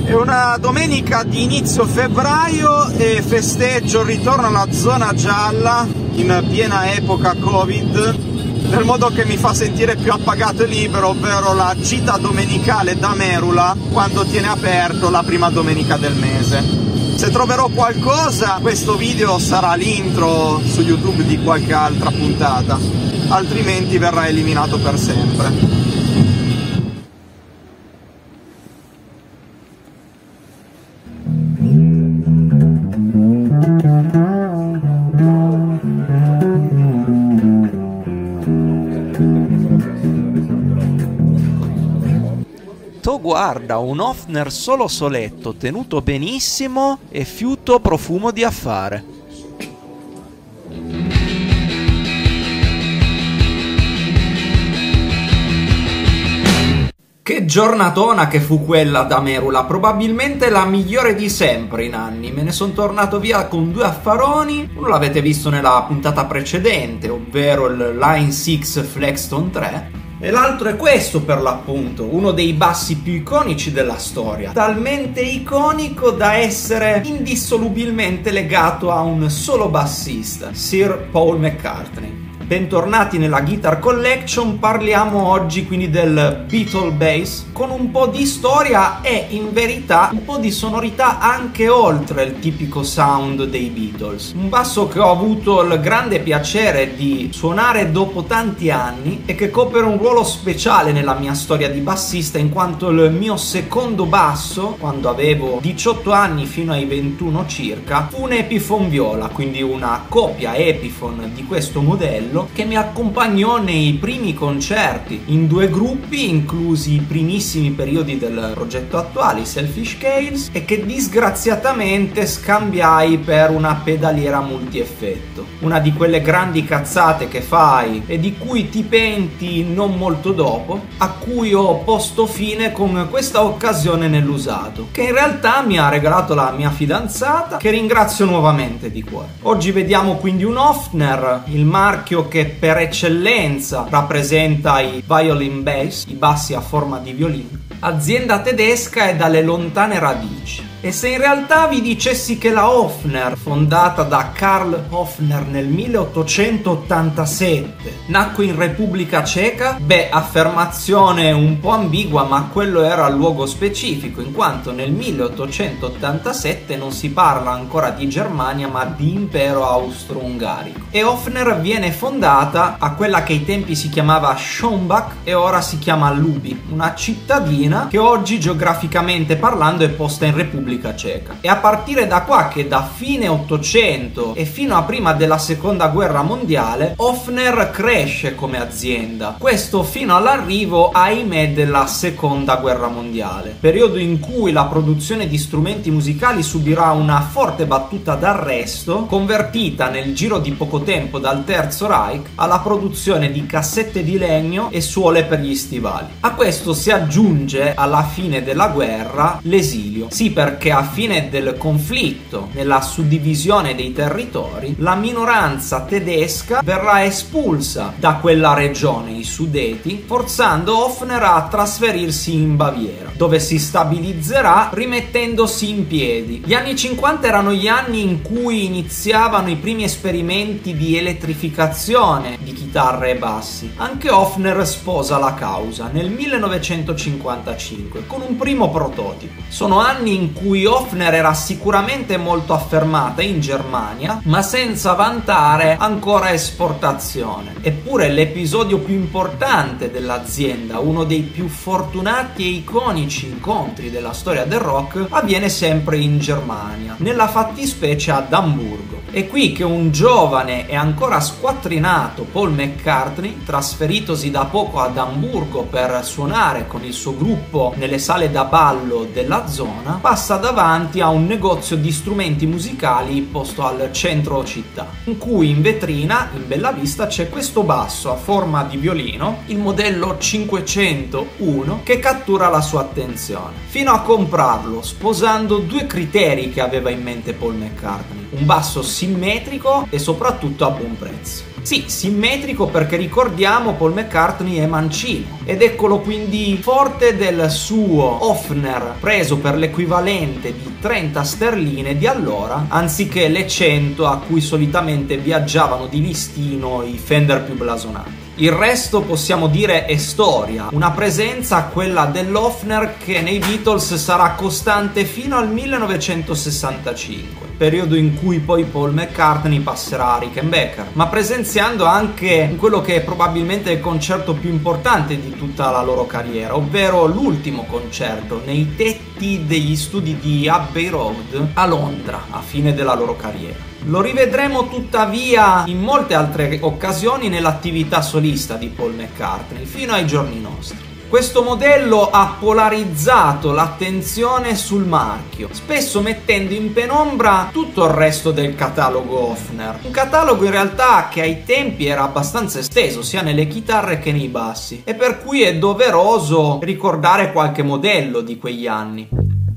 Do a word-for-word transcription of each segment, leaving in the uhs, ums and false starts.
È una domenica di inizio febbraio e festeggio il ritorno alla zona gialla in piena epoca Covid, nel modo che mi fa sentire più appagato e libero, ovvero la gita domenicale da Merula quando tiene aperto la prima domenica del mese. Se troverò qualcosa, questo video sarà l'intro su YouTube di qualche altra puntata, altrimenti verrà eliminato per sempre. To guarda, un Hofner solo soletto, tenuto benissimo e fiuto profumo di affare. Che giornatona che fu quella da Merula, probabilmente la migliore di sempre in anni. Me ne sono tornato via con due affaroni, uno l'avete visto nella puntata precedente, ovvero il Line sei Flexton tre, e l'altro è questo per l'appunto, uno dei bassi più iconici della storia, talmente iconico da essere indissolubilmente legato a un solo bassista, Sir Paul McCartney. Bentornati nella Guitar Collection, parliamo oggi quindi del Beatle Bass con un po' di storia e in verità un po' di sonorità anche oltre il tipico sound dei Beatles. Un basso che ho avuto il grande piacere di suonare dopo tanti anni e che copre un ruolo speciale nella mia storia di bassista, in quanto il mio secondo basso, quando avevo diciotto anni fino ai ventuno circa, fu un Epiphone viola, quindi una copia Epiphone di questo modello che mi accompagnò nei primi concerti in due gruppi, inclusi i primissimi periodi del progetto attuale, i Selfish Scales, e che disgraziatamente scambiai per una pedaliera multieffetto, una di quelle grandi cazzate che fai e di cui ti penti non molto dopo, a cui ho posto fine con questa occasione nell'usato, che in realtà mi ha regalato la mia fidanzata, che ringrazio nuovamente di cuore. Oggi vediamo quindi un Hofner, il marchio che per eccellenza rappresenta i violin bass, i bassi a forma di violino, azienda tedesca e dalle lontane radici. E se in realtà vi dicessi che la Hofner, fondata da Karl Hofner nel milleottocentottantasette, nacque in Repubblica Ceca? Beh, affermazione un po' ambigua, ma quello era il luogo specifico, in quanto nel milleottocentottantasette non si parla ancora di Germania ma di impero austro-ungarico. E Hofner viene fondata a quella che ai tempi si chiamava Schonbach e ora si chiama Lubi, una cittadina che oggi geograficamente parlando è posta in Repubblica Ceca. E a partire da qua che da fine ottocento e fino a prima della seconda guerra mondiale Hofner cresce come azienda, questo fino all'arrivo, ahimè, della seconda guerra mondiale, periodo in cui la produzione di strumenti musicali subirà una forte battuta d'arresto, convertita nel giro di poco tempo dal Terzo Reich alla produzione di cassette di legno e suole per gli stivali. A questo si aggiunge alla fine della guerra l'esilio, sì, perché a fine del conflitto, nella suddivisione dei territori, la minoranza tedesca verrà espulsa da quella regione, i Sudeti, forzando Hofner a trasferirsi in Baviera, dove si stabilizzerà rimettendosi in piedi. Gli anni cinquanta erano gli anni in cui iniziavano i primi esperimenti di elettrificazione di chitarre e bassi. Anche Hofner sposa la causa nel millenovecentocinquantacinque con un primo prototipo. Sono anni in cui Hofner era sicuramente molto affermata in Germania, ma senza vantare ancora esportazione. Eppure l'episodio più importante dell'azienda, uno dei più fortunati e iconici incontri della storia del rock, avviene sempre in Germania, nella fattispecie ad Amburgo. È qui che un giovane e ancora squattrinato Paul McCartney, trasferitosi da poco ad Amburgo per suonare con il suo gruppo nelle sale da ballo della zona, passa davanti a un negozio di strumenti musicali posto al centro città, in cui in vetrina, in bella vista, c'è questo basso a forma di violino, il modello cinquecentouno, che cattura la sua attenzione, fino a comprarlo, sposando due criteri che aveva in mente Paul McCartney: un basso simmetrico e soprattutto a buon prezzo. Sì, simmetrico perché ricordiamo Paul McCartney è mancino ed eccolo quindi forte del suo Hofner preso per l'equivalente di trenta sterline di allora anziché le cento a cui solitamente viaggiavano di listino i Fender più blasonati. Il resto possiamo dire è storia, una presenza, quella dell'Hofner, che nei Beatles sarà costante fino al millenovecentosessantacinque, periodo in cui poi Paul McCartney passerà a Rickenbacker, ma presenziando anche in quello che è probabilmente il concerto più importante di tutta la loro carriera, ovvero l'ultimo concerto nei tetti degli studi di Abbey Road a Londra a fine della loro carriera. Lo rivedremo tuttavia in molte altre occasioni nell'attività solista di Paul McCartney, fino ai giorni nostri. Questo modello ha polarizzato l'attenzione sul marchio, spesso mettendo in penombra tutto il resto del catalogo Hofner. Un catalogo in realtà che ai tempi era abbastanza esteso, sia nelle chitarre che nei bassi, e per cui è doveroso ricordare qualche modello di quegli anni.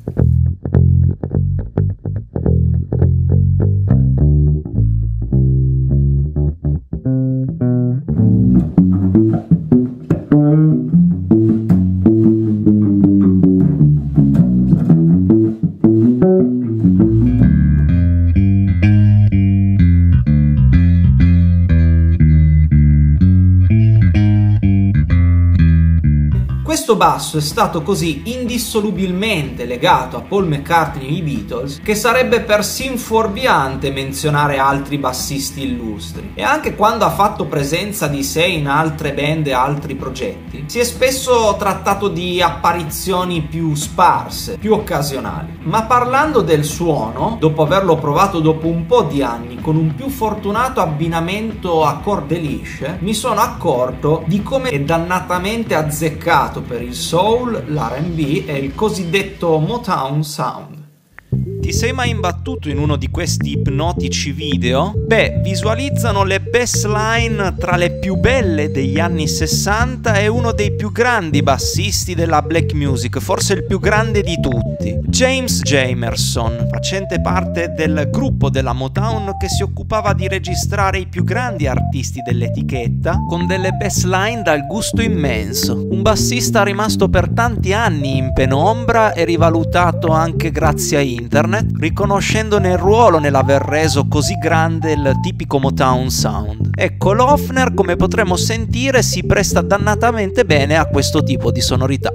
Questo basso è stato così indissolubilmente legato a Paul McCartney e i Beatles che sarebbe persino fuorviante menzionare altri bassisti illustri, e anche quando ha fatto presenza di sé in altre band e altri progetti si è spesso trattato di apparizioni più sparse, più occasionali. Ma parlando del suono, dopo averlo provato dopo un po' di anni con un più fortunato abbinamento a corde lisce, mi sono accorto di come è dannatamente azzeccato per il soul, l'R and B e il cosiddetto Motown Sound. Ti sei mai imbattuto in uno di questi ipnotici video? Beh, visualizzano le bassline tra le più belle degli anni sessanta e uno dei più grandi bassisti della black music, forse il più grande di tutti, James Jamerson, facente parte del gruppo della Motown che si occupava di registrare i più grandi artisti dell'etichetta con delle bassline dal gusto immenso. Un bassista rimasto per tanti anni in penombra e rivalutato anche grazie a internet, riconoscendone il ruolo nell'aver reso così grande il tipico Motown Sound. Ecco, l'Hofner, come potremo sentire, si presta dannatamente bene a questo tipo di sonorità.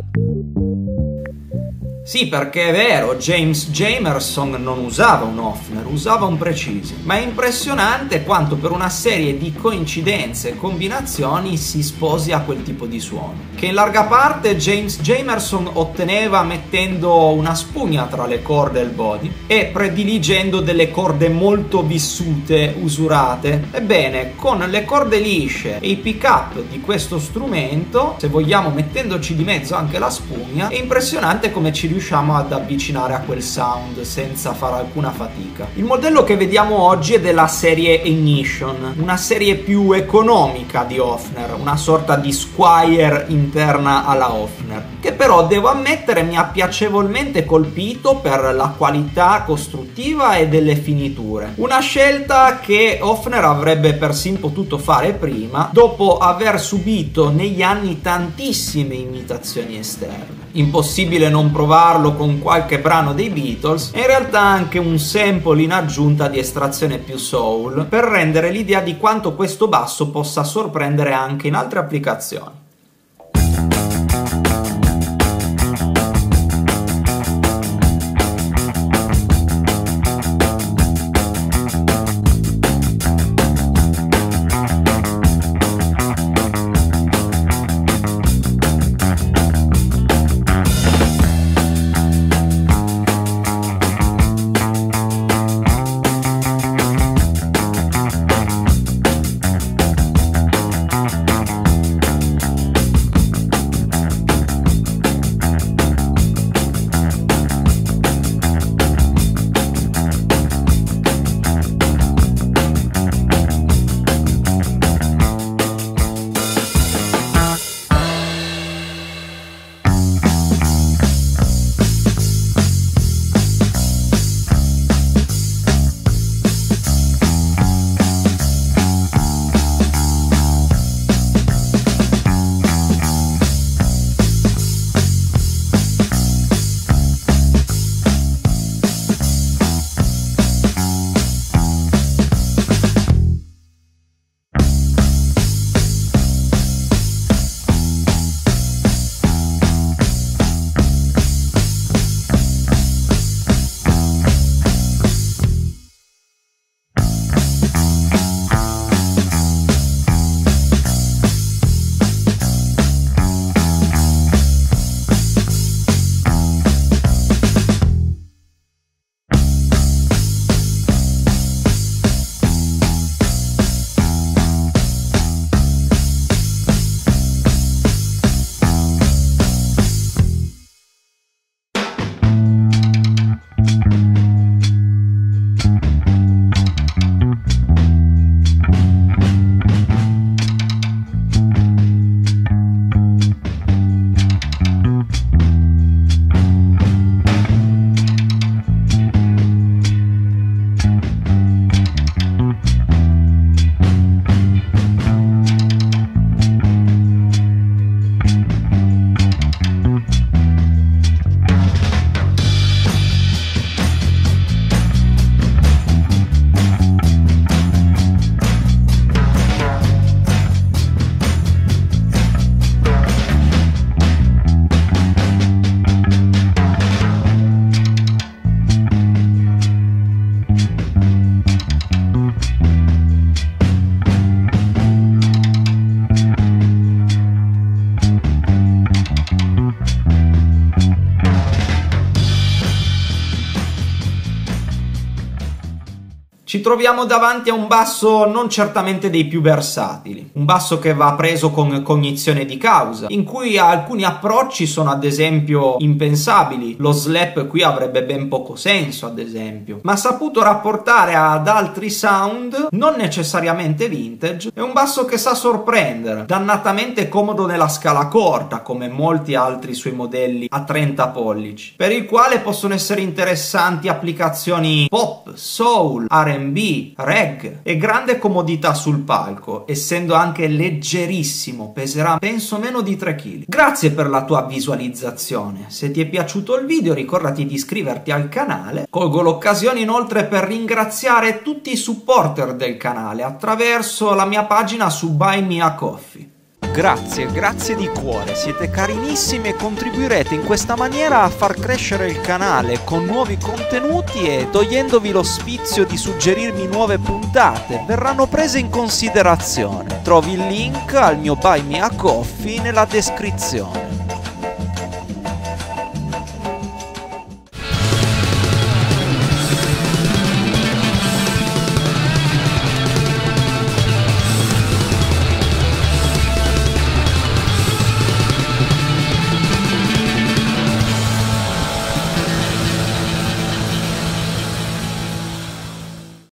Sì, perché è vero, James Jamerson non usava un Hofner, usava un Precision, ma è impressionante quanto per una serie di coincidenze e combinazioni si sposi a quel tipo di suono, che in larga parte James Jamerson otteneva mettendo una spugna tra le corde e il body e prediligendo delle corde molto vissute, usurate. Ebbene, con le corde lisce e i pick-up di questo strumento, se vogliamo mettendoci di mezzo anche la spugna, è impressionante come ci riusciamo ad avvicinare a quel sound senza fare alcuna fatica. Il modello che vediamo oggi è della serie Ignition, una serie più economica di Hofner, una sorta di Squire interna alla Hofner, che però devo ammettere mi ha piacevolmente colpito per la qualità costruttiva e delle finiture. Una scelta che Hofner avrebbe persino potuto fare prima, dopo aver subito negli anni tantissime imitazioni esterne. Impossibile non provarlo con qualche brano dei Beatles e in realtà anche un sample in aggiunta di estrazione più soul per rendere l'idea di quanto questo basso possa sorprendere anche in altre applicazioni. Ci troviamo davanti a un basso non certamente dei più versatili, un basso che va preso con cognizione di causa, in cui alcuni approcci sono ad esempio impensabili. Lo slap qui avrebbe ben poco senso, ad esempio, ma saputo rapportare ad altri sound non necessariamente vintage. È un basso che sa sorprendere, dannatamente comodo nella scala corta come molti altri suoi modelli a trenta pollici, per il quale possono essere interessanti applicazioni pop, soul, R and B, reggae e grande comodità sul palco, essendo anche leggerissimo, peserà penso meno di tre chili. Grazie per la tua visualizzazione, se ti è piaciuto il video ricordati di iscriverti al canale. Colgo l'occasione inoltre per ringraziare tutti i supporter del canale attraverso la mia pagina su Buy Me a Coffee. Grazie, grazie di cuore, siete carinissimi e contribuirete in questa maniera a far crescere il canale con nuovi contenuti e togliendovi lo sfizio di suggerirmi nuove puntate, verranno prese in considerazione. Trovi il link al mio Buy Me a Coffee nella descrizione.